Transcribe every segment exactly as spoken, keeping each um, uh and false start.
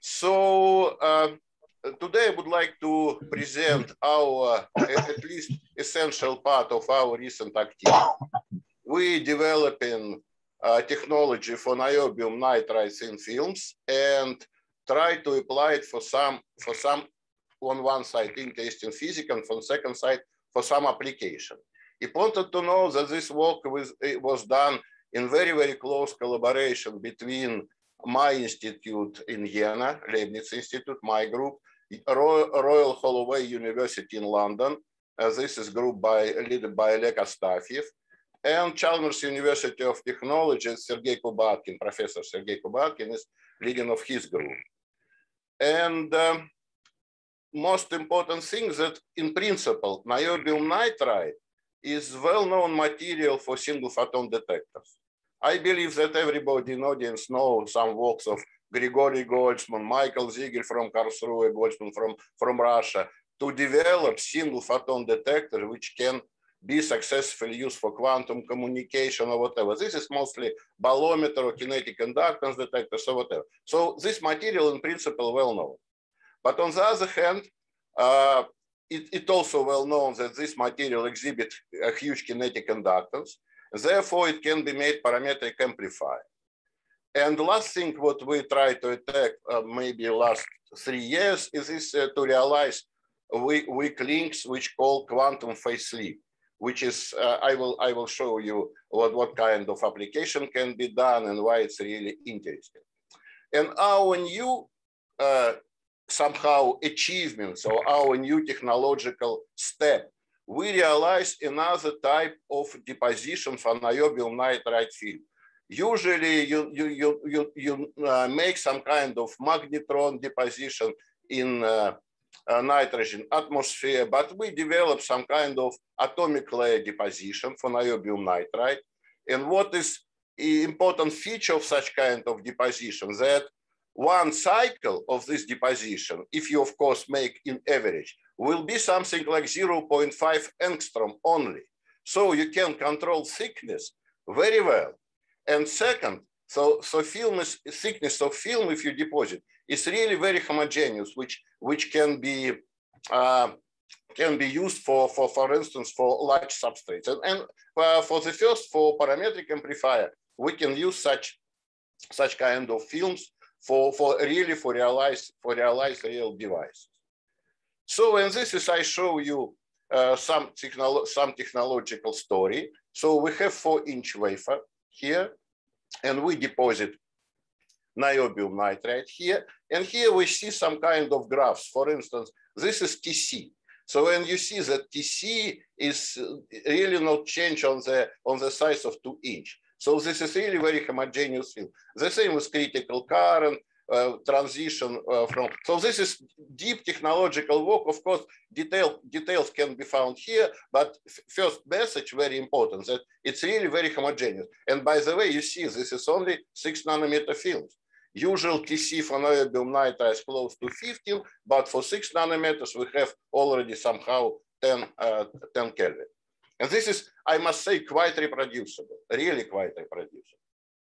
So uh, today I would like to present our, uh, at least essential part of our recent activity. We developing uh, technology for niobium nitride thin films and try to apply it for some, for some on one side interesting physics and from second side for some application. Important to know that this work was, was done in very, very close collaboration between my institute in Jena, Leibniz Institute, my group, Royal, Royal Holloway University in London. Uh, this is group by, led by Oleg Astafiev, and Chalmers University of Technology, Sergei Kubatkin, Professor Sergei Kubatkin is leading of his group. And um, most important thing that in principle, niobium nitride is well-known material for single photon detectors. I believe that everybody in the audience knows some works of Grigory Goldsman, Michael Ziegel from Karlsruhe, Goldsman from, from Russia, to develop single photon detector which can be successfully used for quantum communication or whatever. This is mostly bolometer or kinetic inductance detectors or whatever. So this material in principle well known. But on the other hand, uh, it, it also well known that this material exhibits a huge kinetic inductance. Therefore, it can be made parametric amplifier. And the last thing what we try to attack uh, maybe last three years is this uh, to realize weak, weak links which call quantum phase sleep, which is, uh, I, will, I will show you what, what kind of application can be done and why it's really interesting. And our new uh, somehow achievements or our new technological step, we realize another type of deposition for niobium nitride film. Usually you, you, you, you, you uh, make some kind of magnetron deposition in uh, uh, nitrogen atmosphere, but we develop some kind of atomic layer deposition for niobium nitride. And what is the important feature of such kind of deposition, that one cycle of this deposition, if you of course make in average, will be something like zero point five angstrom only. So you can control thickness very well. And second, so, so film is, thickness of film, if you deposit, is really very homogeneous, which, which can be uh, can be used for, for, for instance, for large substrates. And, and uh, for the first, for parametric amplifier, we can use such, such kind of films for, for really for realize, for realize real devices. So, and this is, I show you uh, some, technolo some technological story. So we have four inch wafer here, and we deposit niobium nitride here. And here we see some kind of graphs. For instance, this is T C. So when you see that T C is really not change on the, on the size of two inch. So this is really very homogeneous field. The same with critical current, uh, transition uh, from, so this is deep technological work. Of course, detail, details can be found here, but first message, very important, that it's really very homogeneous. And by the way, you see, this is only six nanometer films. Usual T C for niobium nitride is close to fifteen, but for six nanometers, we have already somehow ten, uh, ten Kelvin. And this is, I must say, quite reproducible, really quite reproducible.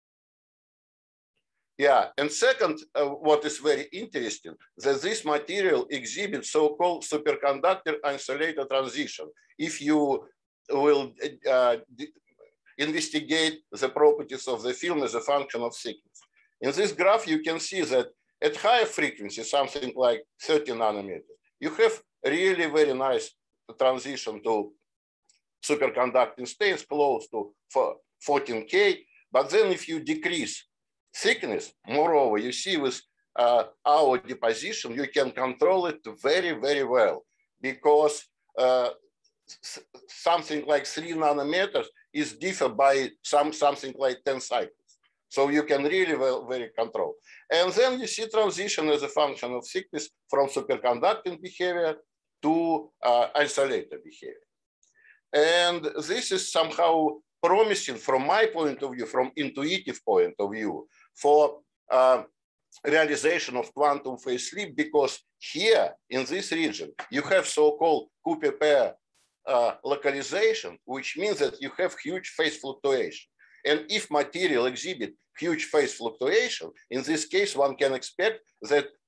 Yeah, and second, uh, what is very interesting, that this material exhibits so-called superconductor insulator transition. If you will uh, investigate the properties of the film as a function of thickness. In this graph, you can see that at higher frequency, something like thirty nanometers, you have really very nice transition to superconducting states close to fourteen K. But then if you decrease thickness, moreover, you see with uh, our deposition, you can control it very, very well, because uh, something like three nanometers is different by some, something like ten cycles. So you can really well, very control. And then you see transition as a function of thickness from superconducting behavior to uh, isolator behavior. And this is somehow promising from my point of view, from intuitive point of view, for uh, realization of quantum phase sleep, because here in this region, you have so-called Cooper pair uh, localization, which means that you have huge phase fluctuation. And if material exhibit huge phase fluctuation, in this case, one can expect that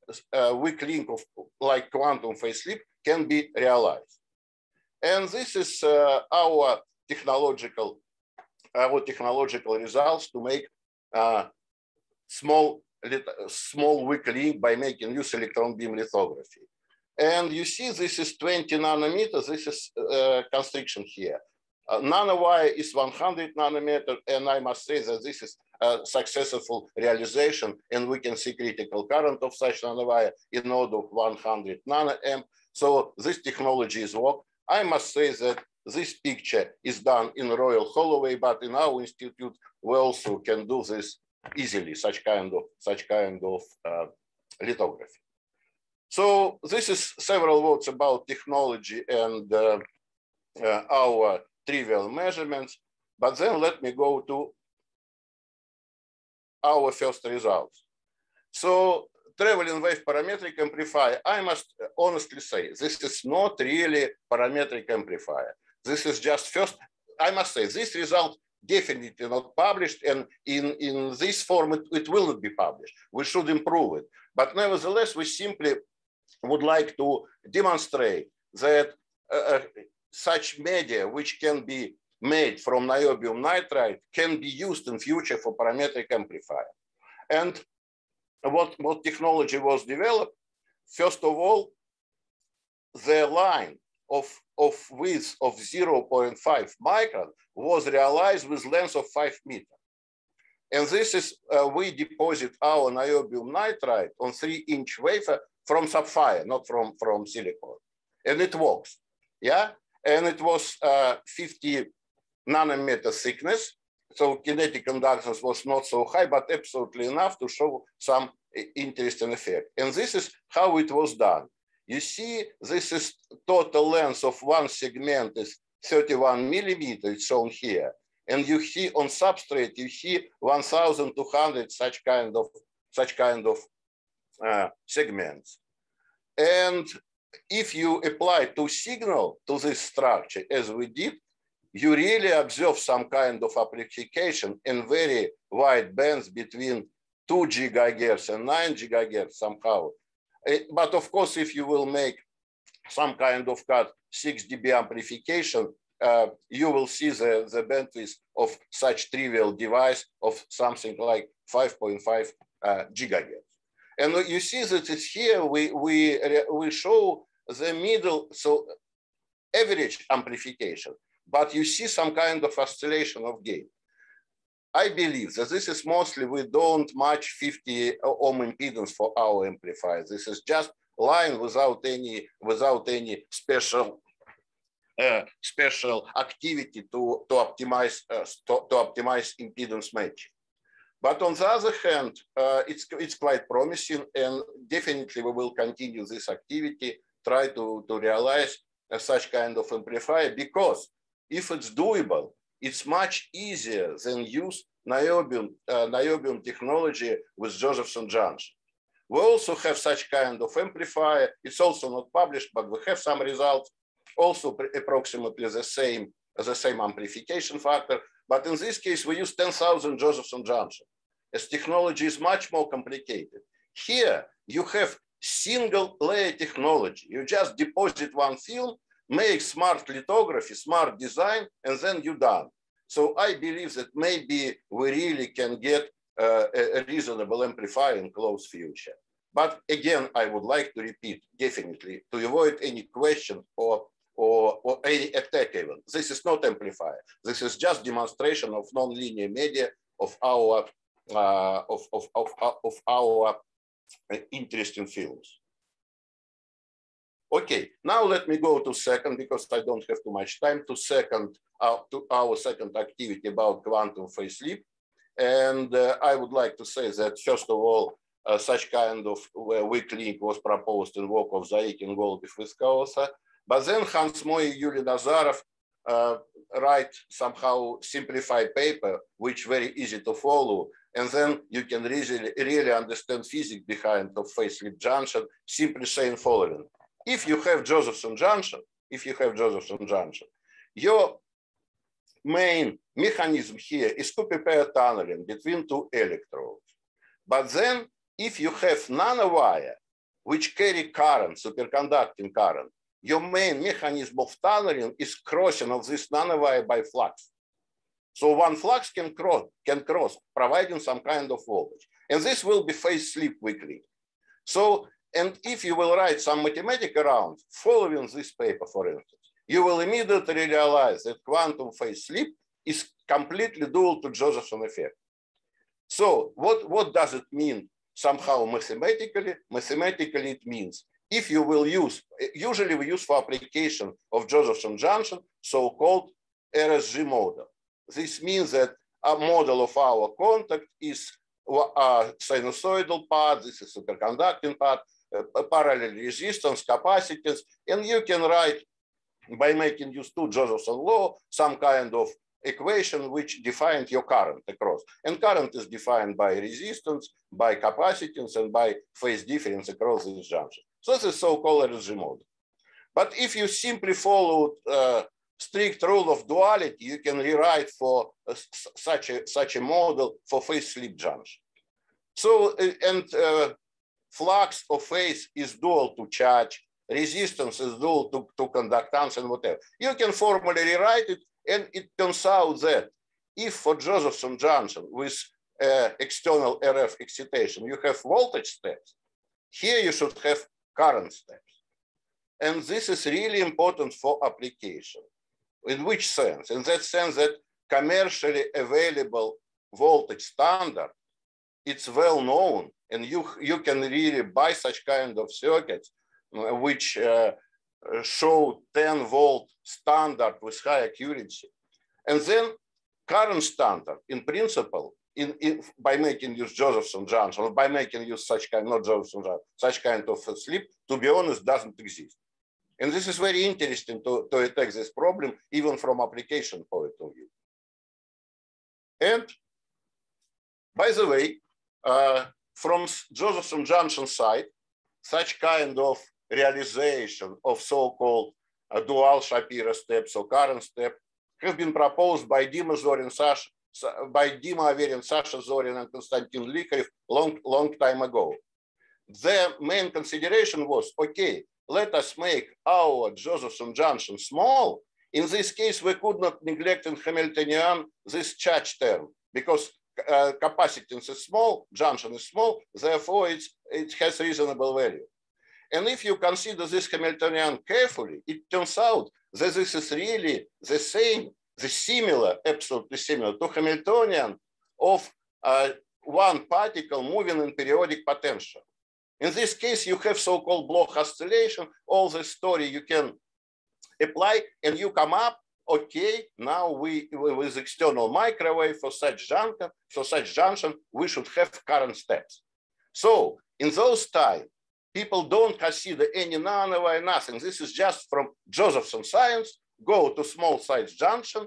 uh, weak link of like quantum phase slip can be realized. And this is uh, our technological, our technological results to make uh, small, small weak link by making use electron beam lithography. And you see, this is twenty nanometers. This is uh, constriction here. Uh, nanowire is one hundred nanometer, and I must say that this is a successful realization, and we can see critical current of such nanowire in node of one hundred nanoamp. So this technology is work. I must say that this picture is done in Royal Holloway, but in our institute we also can do this easily, such kind of such kind of uh, lithography. So this is several words about technology and uh, uh, our trivial measurements, but then let me go to our first results. So traveling wave parametric amplifier, I must honestly say, this is not really parametric amplifier. This is just first, I must say, this result definitely not published, and in, in this form, it, it will not be published. We should improve it. But nevertheless, we simply would like to demonstrate that uh, such media, which can be made from niobium nitride, can be used in future for parametric amplifier. And what, what technology was developed? First of all, the line of, of width of zero point five micron was realized with length of five meters. And this is, uh, we deposit our niobium nitride on three inch wafer from sapphire, not from, from silicon. And it works, yeah? And it was uh, fifty nanometer thickness. So kinetic inductance was not so high, but absolutely enough to show some interesting effect. And this is how it was done. You see, this is total length of one segment is thirty-one millimeters shown here. And you see on substrate, you see one thousand two hundred such kind of, such kind of uh, segments. And if you apply two signal to this structure, as we did, you really observe some kind of amplification in very wide bands between two gigahertz and nine gigahertz somehow. But of course, if you will make some kind of cut six D B amplification, uh, you will see the, the bandwidth of such trivial device of something like five point five uh, gigahertz. And you see that it's here, we, we, we show the middle, so average amplification, but you see some kind of oscillation of gain. I believe that this is mostly, we don't match fifty ohm impedance for our amplifier. This is just line without any, without any special, uh, special activity to, to, optimize, uh, to, to optimize impedance matching. But on the other hand, uh, it's, it's quite promising, and definitely we will continue this activity, try to, to realize uh, such kind of amplifier, because if it's doable, it's much easier than use niobium, uh, niobium technology with Josephson junction. We also have such kind of amplifier. It's also not published, but we have some results, also approximately the same, the same amplification factor. But in this case, we use ten thousand Josephson junction, as technology is much more complicated. Here, you have single layer technology. You just deposit one film, make smart lithography, smart design, and then you're done. So I believe that maybe we really can get uh, a reasonable amplifier in close future. But again, I would like to repeat, definitely, to avoid any question or, or, or any attack even. This is not amplifier. This is just demonstration of nonlinear media of our, uh, of, of, of, of our interesting films. Okay, now let me go to second, because I don't have too much time, to second, uh, to our second activity about quantum phase slip. And uh, I would like to say that, first of all, uh, such kind of uh, weak link was proposed in work of Zaikin, Golubov, Viskausa. But then Hans Moy, Yuri Nazarov uh, write somehow simplified paper, which very easy to follow. And then you can really, really understand physics behind the phase slip junction, simply saying following. If you have Josephson junction, if you have Josephson junction, your main mechanism here is copy pair tunneling between two electrodes. But then if you have nanowire, which carry current, superconducting current, your main mechanism of tunneling is crossing of this nanowire by flux. So one flux can cross, can cross, providing some kind of voltage. And this will be phase slip weakly. So, and if you will write some mathematics around, following this paper, for instance, you will immediately realize that quantum phase slip is completely dual to Josephson effect. So what, what does it mean somehow mathematically? Mathematically, it means if you will use, usually we use for application of Josephson junction, so-called R S G model. This means that a model of our contact is a sinusoidal part, this is superconducting part, a parallel resistance, capacitance, and you can write by making use to Josephson law some kind of equation which defines your current across. And current is defined by resistance, by capacitance, and by phase difference across this junction. So this is so-called R S G model. But if you simply follow uh, strict rule of duality, you can rewrite for uh, such a such a model for phase slip junction. So uh, and uh, flux of phase is dual to charge, resistance is dual to, to conductance and whatever. You can formally rewrite it, and it turns out that if for Josephson junction with uh, external R F excitation you have voltage steps, here you should have current steps. And this is really important for application. In which sense? In that sense that commercially available voltage standard, it's well known, and you, you can really buy such kind of circuits which uh, show ten volt standard with high accuracy. And then current standard, in principle, in, in, by making use Josephson junction, or by making use such kind, not Josephson junction, such kind of slip, to be honest, doesn't exist. And this is very interesting to, to attack this problem, even from application point of view. And by the way, uh, from Josephson junction side, such kind of realization of so-called uh, dual Shapiro steps or current step have been proposed by Dima Zorin, Sasha, by Dima Averin, Sasha Zorin, and Konstantin Likharev long, long time ago. The main consideration was, okay, let us make our Josephson junction small. In this case, we could not neglect in Hamiltonian this charge term, because uh, capacitance is small, junction is small, therefore it's, it has reasonable value. And if you consider this Hamiltonian carefully, it turns out that this is really the same, the similar, absolutely similar to Hamiltonian of uh, one particle moving in periodic potential. In this case, you have so-called Bloch oscillation, all the story you can apply, and you come up, okay, now we, with external microwave for such junction, for such junction, we should have current steps. So in those times, people don't consider any nanowire, nothing. This is just from Josephson science, go to small size junction,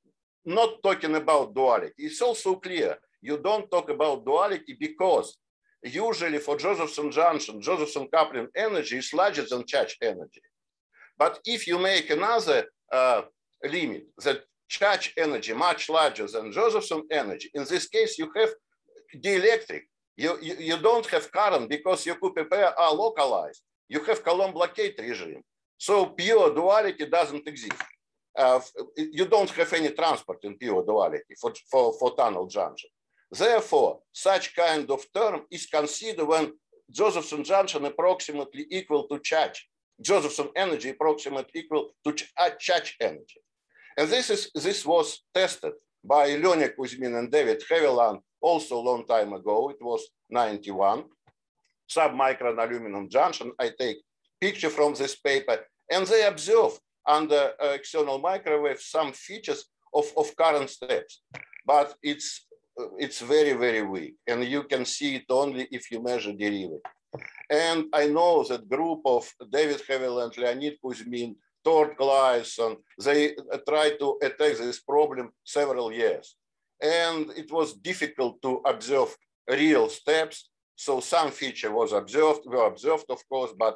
not talking about duality. It's also clear, you don't talk about duality because usually for Josephson junction, Josephson coupling energy is larger than charge energy. But if you make another uh, limit, that charge energy much larger than Josephson energy, in this case, you have dielectric. You, you, you don't have current because your Cooper pair are localized. You have Coulomb blockade regime. So pure duality doesn't exist. Uh, you don't have any transport in pure duality for, for, for tunnel junction. Therefore, such kind of term is considered when Josephson junction approximately equal to charge. Josephson energy approximately equal to ch charge energy. And this, is, this was tested by Leonid Kuzmin and David Haviland also a long time ago. It was ninety-one. Submicron aluminum junction. I take picture from this paper, and they observe under uh, external microwave some features of, of current steps, but it's it's very, very weak, and you can see it only if you measure derivative. And I know that group of David Haviland, Leonid Kuzmin, Tord Gleason, they tried to attack this problem several years. And it was difficult to observe real steps. So some feature was observed, were observed, of course, but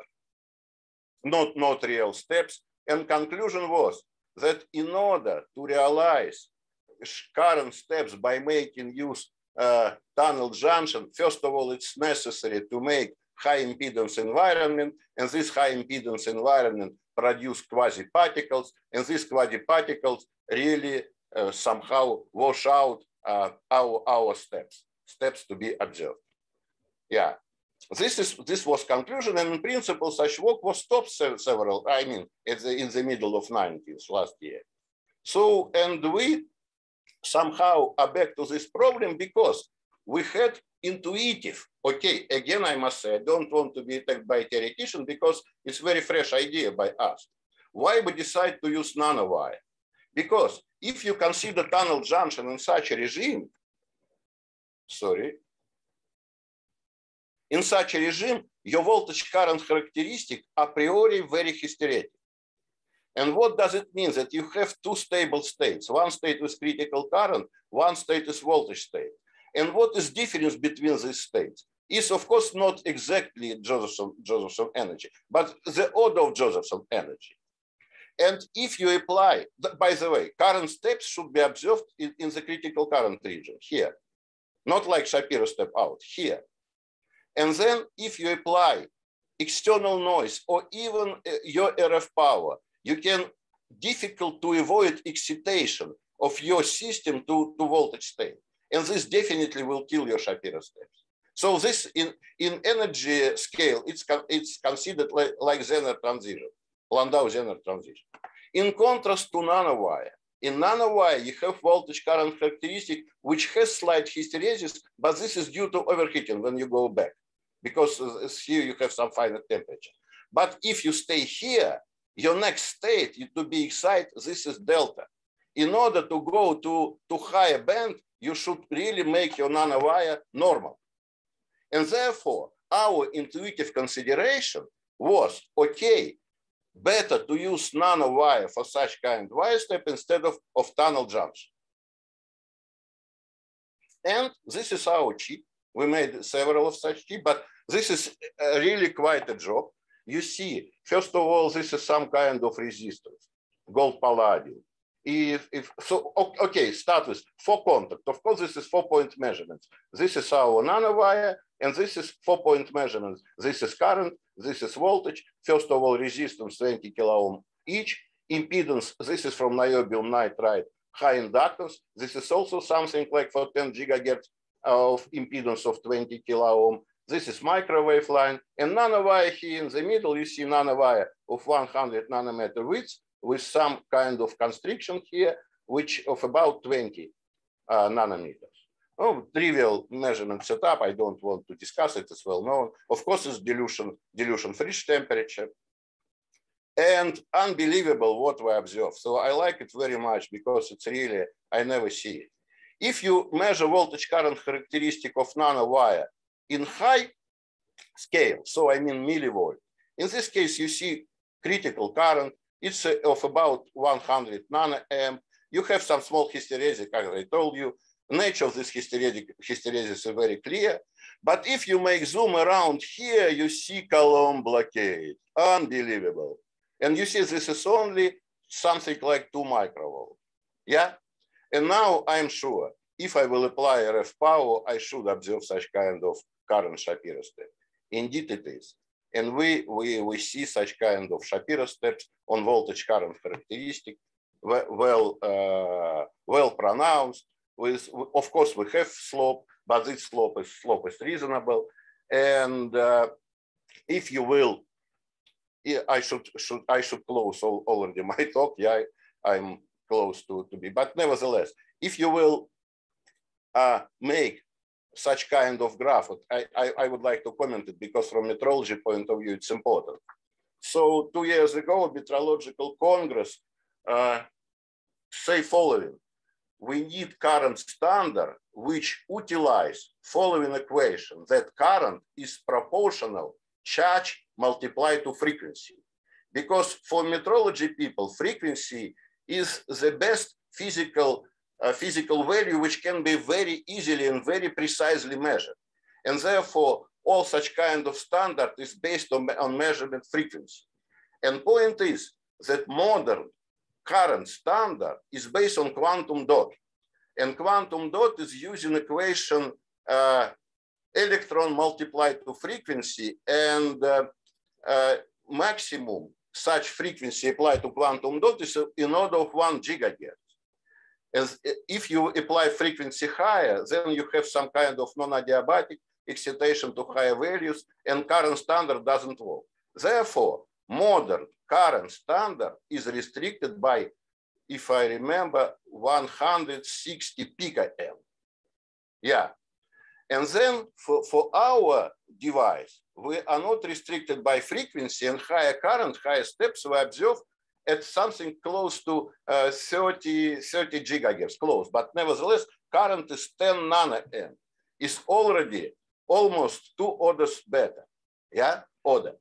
not, not real steps. And conclusion was that in order to realize current steps by making use uh, tunnel junction, first of all, it's necessary to make high impedance environment, and this high impedance environment produce quasi-particles, and these quasi-particles really uh, somehow wash out uh, our, our steps, steps to be observed. Yeah, this is this was conclusion, and in principle, such work was stopped several, I mean, at the, in the middle of nineties last year. So, and we somehow are back to this problem because we had intuitive, okay, again, I must say, I don't want to be attacked by theoretician because it's very fresh idea by us. Why we decide to use nanowire? Because if you consider tunnel junction in such a regime, sorry, in such a regime, your voltage current characteristic a priori very hysteretic. And what does it mean? That you have two stable states. One state with critical current, one state is voltage state. And what is difference between these states is, of course, not exactly Josephson, Josephson energy, but the order of Josephson energy. And if you apply, by the way, current steps should be observed in, in the critical current region, here. Not like Shapiro step out, here. And then if you apply external noise or even your R F power, you can difficult to avoid excitation of your system to, to voltage state. And this definitely will kill your Shapiro steps. So this in, in energy scale, it's, it's considered like, like Zener transition, Landau-Zener transition. In contrast to nanowire, in nanowire, you have voltage current characteristic, which has slight hysteresis, but this is due to overheating when you go back, because here you have some final temperature. But if you stay here, your next state to be excited, this is delta. In order to go to, to higher band, you should really make your nanowire normal. And therefore, our intuitive consideration was, okay, better to use nanowire for such kind of wire step instead of, of tunnel junction. And this is our chip. We made several of such chips, but this is really quite a job. You see, first of all, this is some kind of resistance, gold palladium. If, if so, okay, start with four contact. Of course, this is four point measurements. This is our nanowire, and this is four point measurements. This is current, this is voltage. First of all, resistance twenty kilo ohm each. Impedance, this is from niobium nitride, high inductance. This is also something like for ten gigahertz of impedance of twenty kilo ohm. This is microwave line, and nanowire here in the middle, you see nanowire of one hundred nanometer width with some kind of constriction here, which of about twenty uh, nanometers. Oh, trivial measurement setup, I don't want to discuss it, it's well known. Of course, it's dilution, dilution Frisch temperature. And unbelievable what we observe. So I like it very much because it's really, I never see it. If you measure voltage current characteristic of nanowire in high scale, so I mean millivolt, in this case, you see critical current, it's of about one hundred nanoamp. You have some small hysteresis, as I told you. Nature of this hysteresis, hysteresis is very clear. But if you make zoom around here, you see Coulomb blockade, unbelievable. And you see this is only something like two microvolt, yeah? And now I'm sure if I will apply R F power, I should observe such kind of current Shapiro step. Indeed it is. And we, we, we see such kind of Shapiro steps on voltage current characteristic, well, uh, well pronounced. With, of course, we have slope, but this slope is, slope is reasonable. And uh, if you will, yeah, I should, should, I should close all, already my talk. Yeah, I, I'm close to, to be, but nevertheless, if you will uh, make such kind of graph, I, I, I would like to comment it because from metrology point of view, it's important. So two years ago, Metrological Congress uh, say following: we need current standard which utilize following equation, that current is proportional charge multiplied to frequency. Because for metrology people, frequency is the best physical, uh, physical value which can be very easily and very precisely measured. And therefore, all such kind of standard is based on, on measurement frequency. And point is that modern current standard is based on quantum dot. And quantum dot is using equation uh, electron multiplied to frequency, and uh, uh, maximum such frequency applied to quantum dot is in order of one gigahertz. As if you apply frequency higher, then you have some kind of non-adiabatic excitation to higher values, and current standard doesn't work. Therefore, modern current standard is restricted by, if I remember, one hundred sixty picoM. Yeah. And then for, for our device, we are not restricted by frequency, and higher current, higher steps we observe at something close to uh, thirty, thirty gigahertz, close. But nevertheless, current is ten nanoamp. Is already almost two orders better. Yeah, order.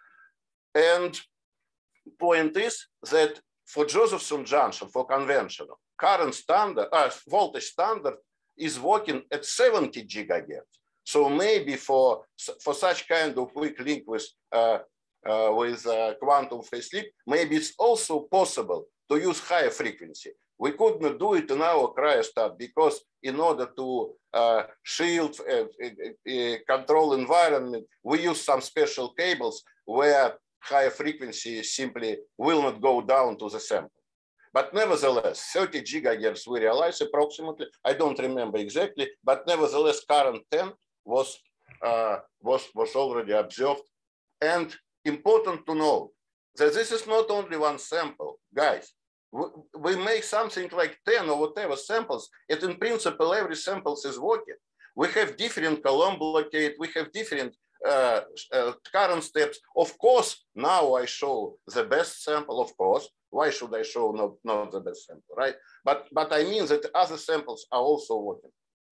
And point is that for Josephson junction, for conventional, current standard, uh, voltage standard is working at seventy gigahertz. So maybe for, for such kind of weak link with, uh, uh, with uh, quantum phase sleep, maybe it's also possible to use higher frequency. We could not do it in our cryostat because in order to uh, shield, uh, uh, control environment, we use some special cables where higher frequency simply will not go down to the sample. But nevertheless, thirty gigahertz we realize approximately, I don't remember exactly, but nevertheless current ten was, uh, was, was already observed. And important to know that this is not only one sample, guys. We make something like ten or whatever samples, and in principle, every sample is working. We have different Coulomb blockade, we have different uh, uh, current steps. Of course, now I show the best sample, of course. Why should I show not, not the best sample, right? But, but I mean that other samples are also working.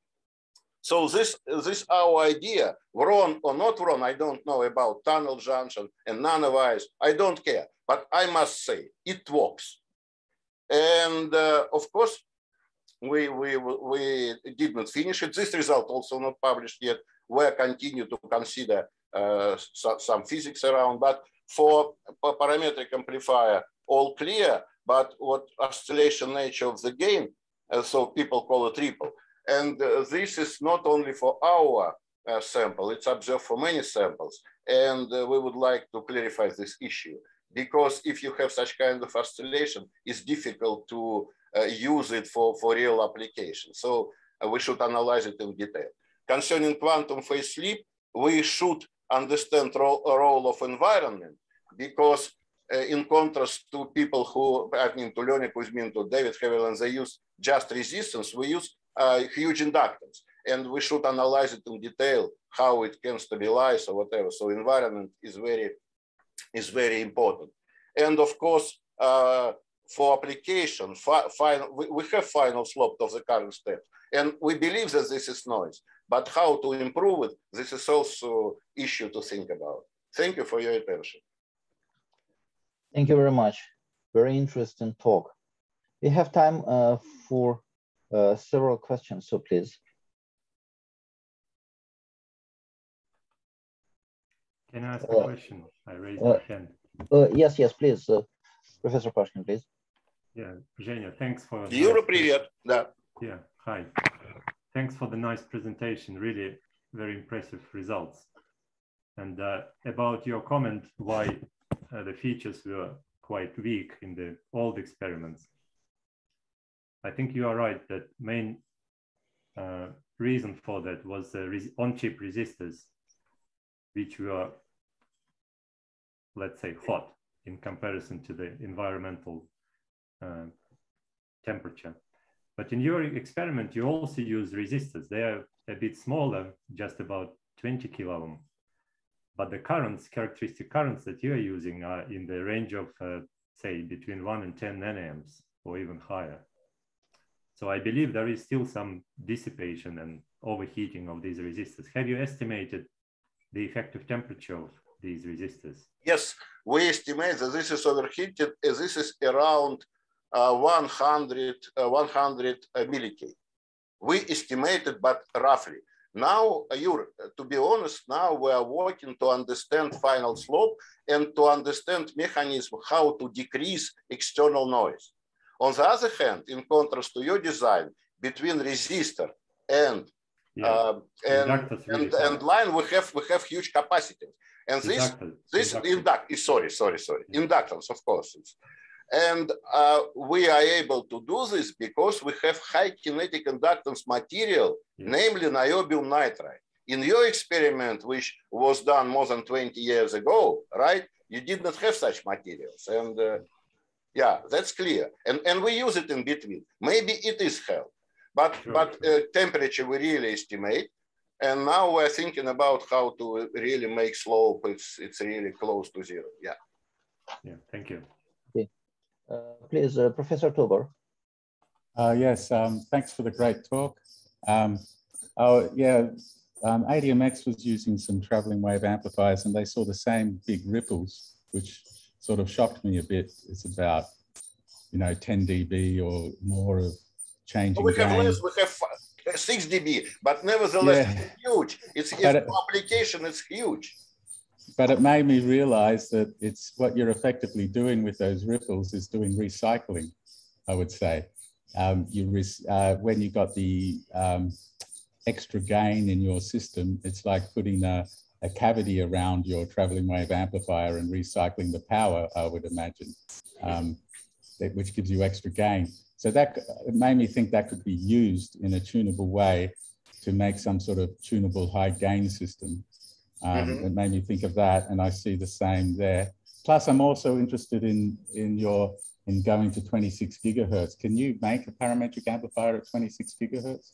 So this, this our idea, wrong or not wrong, I don't know about tunnel junction and nanowires, I don't care. But I must say, it works. And uh, of course, we, we, we did not finish it. This result also not published yet. We continue to consider uh, so, some physics around, but for parametric amplifier, all clear, but what oscillation nature of the gain, uh, so people call it ripple. And uh, this is not only for our uh, sample, it's observed for many samples. And uh, we would like to clarify this issue. Because if you have such kind of oscillation, it's difficult to uh, use it for, for real application. So uh, we should analyze it in detail. Concerning quantum phase sleep, we should understand the role, role of environment, because uh, in contrast to people who, I mean, to Leonid Kuzmin, to David Haviland, they use just resistance, we use uh, huge inductance. And we should analyze it in detail, how it can stabilize or whatever. So environment is very is very important. And of course, uh, for application, fi final, we, we have final slope of the current step. And we believe that this is noise, but how to improve it, this is also issue to think about. Thank you for your attention. Thank you very much. Very interesting talk. We have time uh, for uh, several questions, so please. Can I ask a question? I raised uh, my hand. Uh, yes, yes, please. Uh, Professor Pashkin, please. Yeah, Zhenya, thanks for... Юра, привет. Да. Yeah, hi. Thanks for the nice presentation. Really very impressive results. And uh, about your comment why uh, the features were quite weak in the old experiments. I think you are right that main uh, reason for that was the on-chip resistors, which were, let's say, hot in comparison to the environmental uh, temperature. But in your experiment, you also use resistors. They are a bit smaller, just about twenty kilo ohm. But the currents, characteristic currents that you are using are in the range of, uh, say, between one and ten nanoamps or even higher. So I believe there is still some dissipation and overheating of these resistors. Have you estimated the effective temperature of these resistors? Yes, we estimate that this is overheated. This is around uh, one hundred, uh, one hundred milli-K. We estimated, but roughly. Now, Yur, to be honest, now we are working to understand final slope and to understand mechanism how to decrease external noise. On the other hand, in contrast to your design, between resistor and Yeah. Uh, and, really and, and line we have we have huge capacity. And this inductors. this inductors. induct sorry sorry sorry Yeah. inductance, of course. It's, and uh, we are able to do this because we have high kinetic inductance material, yeah. namely niobium nitride. In your experiment, which was done more than twenty years ago, right? You did not have such materials, and uh, yeah, that's clear. And and we use it in between. Maybe it is hell, but sure, but sure. Uh, temperature we really estimate. And now we're thinking about how to really make slope. It's it's really close to zero. Yeah. Yeah. Thank you. Okay. Uh, please, uh, Professor Tobor. Uh, yes. Um, thanks for the great talk. Um, oh yeah. Um, A D M X was using some traveling wave amplifiers, and they saw the same big ripples, which sort of shocked me a bit. It's about you know ten D B or more of changing. We have gain. less. We have six D B, but nevertheless, yeah. it's huge. It's, it's it, application is huge. But it made me realize that it's what you're effectively doing with those ripples is doing recycling, I would say. Um, you uh, when you got the um, extra gain in your system, it's like putting a, a cavity around your traveling wave amplifier and recycling the power, I would imagine, um, that, which gives you extra gain. So that it made me think that could be used in a tunable way to make some sort of tunable high gain system. Um, mm-hmm. It made me think of that, and I see the same there. Plus, I'm also interested in in your in going to twenty-six gigahertz. Can you make a parametric amplifier at twenty-six gigahertz?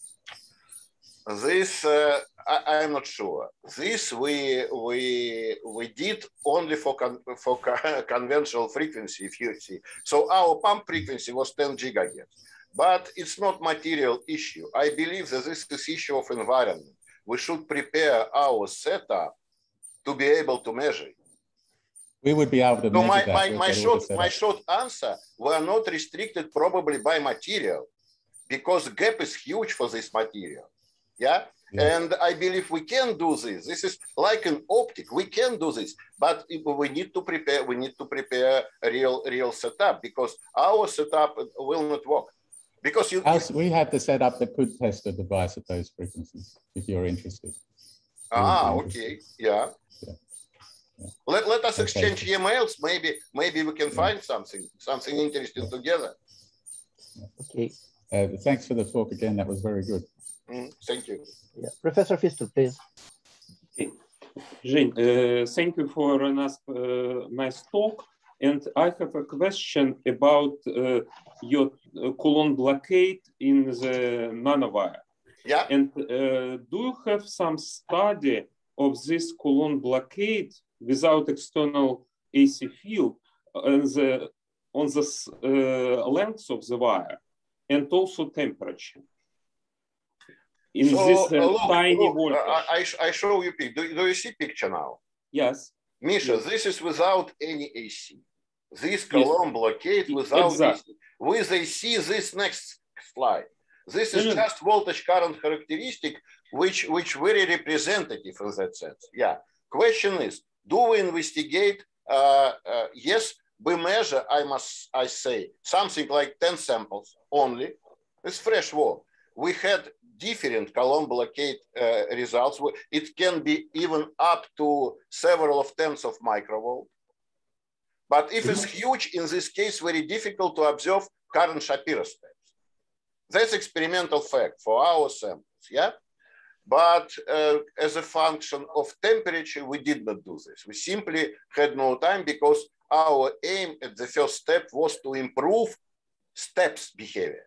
This uh, I, I'm not sure. This we we we did only for con, for conventional frequency, if you see. So our pump frequency was ten gigahertz, but it's not material issue. I believe that this is issue of environment. We should prepare our setup to be able to measure it. We would be able to so measure my, that. My, my, short, my short answer, we are not restricted probably by material because gap is huge for this material. Yeah? yeah? And I believe we can do this. This is like an optic. We can do this, but we need to prepare, we need to prepare a real, real setup because our setup will not work. Because you, Else, we have the setup that could test a device at those frequencies, if you're interested. Ah, okay, yeah. yeah. yeah. Let, let us exchange okay. emails. Maybe maybe we can yeah. find something, something interesting yeah. together. Okay. Uh, thanks for the talk again. That was very good. Mm, thank you. Yeah. Professor Pfister, please. Okay. Zheng, uh, thank you for a nice, uh, nice talk. And I have a question about uh, your Coulomb blockade in the nanowire. Yeah. And uh, do you have some study of this Coulomb blockade without external A C field on the, on the uh, length of the wire and also temperature? In so, this uh, uh, look, tiny look, voltage. I, I, I show you picture. Do, do you see picture now? Yes. Misha, yes. This is without any A C. This Coulomb yes. blockade without exactly. A C. With A C, this next slide. This is mm-hmm. just voltage current characteristic, which which very representative in that sense. Yeah. Question is, do we investigate? Uh, uh, yes, we measure. I must I say something like ten samples only. It's fresh work. We had different Coulomb blockade uh, results. It can be even up to several of tens of microvolt. But if it's huge, in this case, very difficult to observe current Shapiro steps. That's experimental fact for our samples, yeah? But uh, as a function of temperature, we did not do this. We simply had no time because our aim at the first step was to improve steps behavior.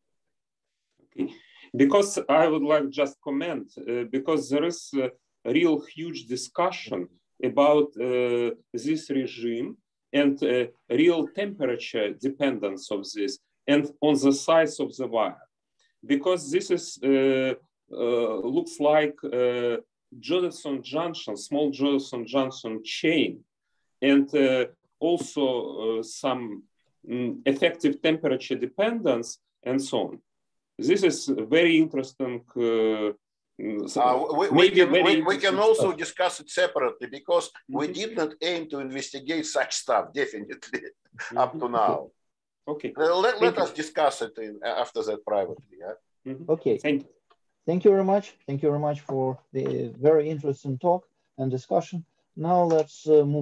Okay. Because I would like just comment, uh, because there is a real huge discussion about uh, this regime and uh, real temperature dependence of this and on the size of the wire. Because this is uh, uh, looks like uh, Josephson junction, small Josephson junction chain, and uh, also uh, some um, effective temperature dependence and so on. This is very interesting. Uh, uh, we, we, can, we, we can also stuff. discuss it separately because mm-hmm. we did not aim to investigate such stuff, definitely, mm-hmm. up to now. Okay. Uh, let let us discuss it in, after that privately. Yeah? Mm-hmm. Okay. Thank you. Thank you very much. Thank you very much for the very interesting talk and discussion. Now let's uh, move